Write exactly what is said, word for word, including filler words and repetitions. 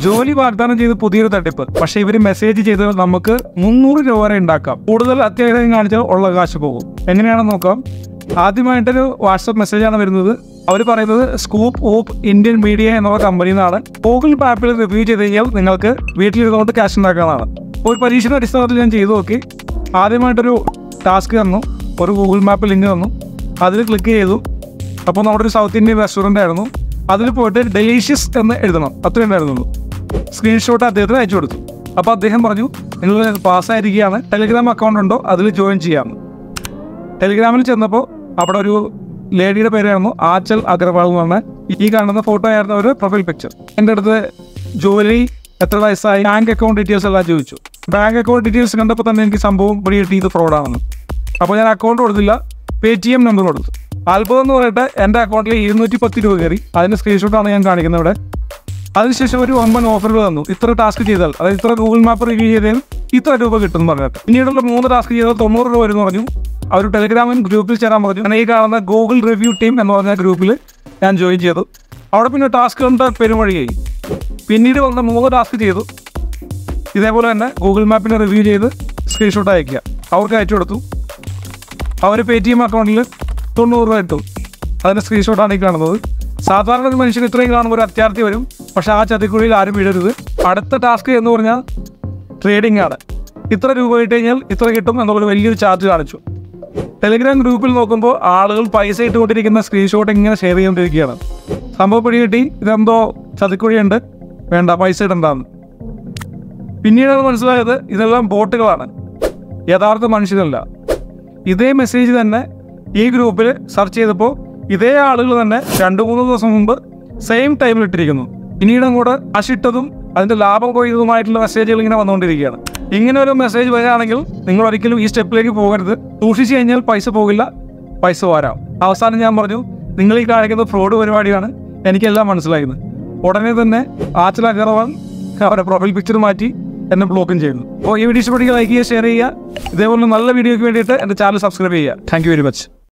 ജോലി വാഗ്ദാനം ചെയ്ത് പുതിയൊരു തട്ടിപ്പ്. പക്ഷെ ഇവർ മെസ്സേജ് ചെയ്ത് നമുക്ക് മുന്നൂറ് രൂപ വരെ ഉണ്ടാക്കാം. കൂടുതൽ അത്യാഗ്രഹം കാണിച്ചാൽ ഉള്ള കാശ് പോകും. എങ്ങനെയാണെന്ന് നോക്കാം. ആദ്യമായിട്ടൊരു വാട്സപ്പ് മെസ്സേജാണ് വരുന്നത്. അവർ പറയുന്നത് സ്കൂപ്പ് ഓപ്പ് ഇന്ത്യൻ മീഡിയ എന്നുള്ള കമ്പനിയിൽ നിന്നാണ്. ഗൂഗിൾ മാപ്പിൽ റിവ്യൂ ചെയ്ത് കഴിഞ്ഞാൽ നിങ്ങൾക്ക് വീട്ടിലിരുന്നുകൊണ്ട് ക്യാഷ് ഉണ്ടാക്കാവുന്നതാണ്. ഒരു പരീക്ഷണ അടിസ്ഥാനത്തിൽ ഞാൻ ചെയ്തു നോക്കി. ആദ്യമായിട്ടൊരു ടാസ്ക് തന്നു, ഒരു ഗൂഗിൾ മാപ്പ് ലിങ്ക് തന്നു, അതിൽ ക്ലിക്ക് ചെയ്തു. അപ്പോൾ നമ്മുടെ ഒരു സൗത്ത് ഇന്ത്യൻ റെസ്റ്റോറൻ്റ് ആയിരുന്നു. അതിൽ പോയിട്ട് ഡെലീഷ്യസ് എന്ന് എഴുതണം, അത്രയും ഉണ്ടായിരുന്നുള്ളൂ. സ്ക്രീൻഷോട്ട് അദ്ദേഹത്തിന് അയച്ചു കൊടുത്തു. അപ്പോൾ അദ്ദേഹം പറഞ്ഞു, നിങ്ങൾ പാസ്സായിരിക്കുകയാണ്, ടെലിഗ്രാം അക്കൗണ്ട് ഉണ്ടോ അതിൽ ജോയിൻ ചെയ്യാമെന്ന്. ടെലിഗ്രാമിൽ ചെന്നപ്പോൾ അവിടെ ഒരു ലേഡിയുടെ പേരായിരുന്നു ആച്ചൽ അഗർവാൾ എന്ന് പറഞ്ഞാൽ. ഈ കാണുന്ന ഫോട്ടോ ആയിരുന്നു ഒരു പ്രൊഫൈൽ പിക്ചർ. എൻ്റെ അടുത്ത് ജോലി, എത്ര വയസ്സായി, ബാങ്ക് അക്കൗണ്ട് ഡീറ്റെയിൽസ് എല്ലാം ചോദിച്ചു. ബാങ്ക് അക്കൗണ്ട് ഡീറ്റെയിൽസ് കണ്ടപ്പോൾ തന്നെ എനിക്ക് സംഭവം പിടി കിട്ടി, ഇത് ഫ്രോഡാണെന്ന്. അപ്പോൾ ഞാൻ അക്കൗണ്ട് കൊടുത്തില്ല, പേ ടി എം നമ്പർ കൊടുത്തു. അത്ഭുതം എന്ന് പറഞ്ഞിട്ട് എൻ്റെ അക്കൗണ്ടിൽ ഇരുന്നൂറ്റി പത്ത് രൂപ കയറി. അതിൻ്റെ സ്ക്രീൻഷോട്ടാണ് ഞാൻ കാണിക്കുന്നത് ഇവിടെ. അതിനുശേഷം ഒരു ഒമ്പൻ ഓഫറുകൾ തന്നു. ഇത്ര ടാസ്ക് ചെയ്താൽ, അതായത് ഇത്ര ഗൂഗിൾ മാപ്പ് റിവ്യൂ ചെയ്താൽ ഇത്ര രൂപ കിട്ടും എന്ന് പറഞ്ഞിട്ട്. പിന്നീടുള്ള മൂന്ന് ടാസ്ക് ചെയ്താൽ തൊണ്ണൂറ് രൂപ വരുമെന്ന് പറഞ്ഞു. അവർ ടെലിഗ്രാമിൽ ഗ്രൂപ്പിൽ ചേരാൻ പറഞ്ഞു. ഞാൻ ഈ കാണുന്ന ഗൂഗിൾ റിവ്യൂ ടീം എന്ന് പറഞ്ഞ ഗ്രൂപ്പിൽ ഞാൻ ജോയിൻ ചെയ്തു. അവിടെ പിന്നെ ടാസ്ക് കണ്ട പെരുമഴിയായി. പിന്നീട് വന്ന മൂന്ന് ടാസ്ക് ചെയ്തു. ഇതേപോലെ തന്നെ ഗൂഗിൾ മാപ്പിനെ റിവ്യൂ ചെയ്ത് സ്ക്രീൻഷോട്ട് അയക്കുക. അവർക്ക് അയച്ചു കൊടുത്തു. അവർ പേ ടി എം അക്കൗണ്ടിൽ തൊണ്ണൂറ് രൂപ ഇട്ടു. അതിൻ്റെ സ്ക്രീൻഷോട്ടാണ് ഈ കാണുന്നത്. സാധാരണ ഒരു മനുഷ്യൻ ഇത്രയും കാണുമ്പോൾ ഒരു അത്യാർത്ഥി വരും. പക്ഷേ ആ ചതിക്കുഴിയിൽ ആരും വീഴരുത്. അടുത്ത ടാസ്ക് എന്ന് പറഞ്ഞാൽ ട്രേഡിംഗ് ആണ്. ഇത്ര രൂപ ഇട്ട് കഴിഞ്ഞാൽ ഇത്ര കിട്ടും എന്നുള്ളൊരു വലിയൊരു ചാർജ് കാണിച്ചു. ടെലിഗ്രാം ഗ്രൂപ്പിൽ നോക്കുമ്പോൾ ആളുകൾ പൈസ ഇട്ടുകൊണ്ടിരിക്കുന്ന സ്ക്രീൻഷോട്ട് ഇങ്ങനെ ഷെയർ ചെയ്തുകൊണ്ടിരിക്കുകയാണ്. സംഭവം പിടി കിട്ടി, ഇതെന്തോ ചതിക്കുഴിയുണ്ട്, വേണ്ട പൈസ ഇടണ്ടാന്ന്. പിന്നീടാണ് മനസ്സിലായത് ഇതെല്ലാം ബോട്ടുകളാണ്, യഥാർത്ഥ മനുഷ്യരല്ല. ഇതേ മെസ്സേജ് തന്നെ ഈ ഗ്രൂപ്പിൽ സെർച്ച് ചെയ്തപ്പോൾ ഇതേ ആളുകൾ തന്നെ രണ്ട് മൂന്ന് ദിവസം മുമ്പ് സെയിം ടൈമിൽ ഇട്ടിരിക്കുന്നു. പിന്നീട് അങ്ങോട്ട് അഷിട്ടതും അതിൻ്റെ ലാഭം കൊയ്തതുമായിട്ടുള്ള മെസ്സേജുകൾ ഇങ്ങനെ വന്നുകൊണ്ടിരിക്കുകയാണ്. ഇങ്ങനെ ഒരു മെസ്സേജ് വരികയാണെങ്കിൽ നിങ്ങൾ ഒരിക്കലും ഈ സ്റ്റെപ്പിലേക്ക് പോകരുത്. സൂക്ഷിച്ച് കഴിഞ്ഞാൽ പൈസ പോകില്ല, പൈസ വരാം. അവസാനം ഞാൻ പറഞ്ഞു, നിങ്ങൾ ഈ കാണിക്കുന്നത് ഫ്രോഡ് പരിപാടിയാണ്, എനിക്കെല്ലാം മനസ്സിലായിരുന്നു. ഉടനെ തന്നെ ആച്ചൽ അഗർവാൾ അവരുടെ പ്രൊഫൈൽ പിക്ചർ മാറ്റി എന്നെ ബ്ലോക്കും ചെയ്യുന്നു. അപ്പോൾ ഈ വീഡിയോ ഇഷ്ടപ്പെടുക, ലൈക്ക് ചെയ്യുക, ഷെയർ ചെയ്യുക. ഇതേപോലെ നല്ല വീഡിയോയ്ക്ക് വേണ്ടിയിട്ട് എൻ്റെ ചാനൽ സബ്സ്ക്രൈബ് ചെയ്യുക. Thank you very much.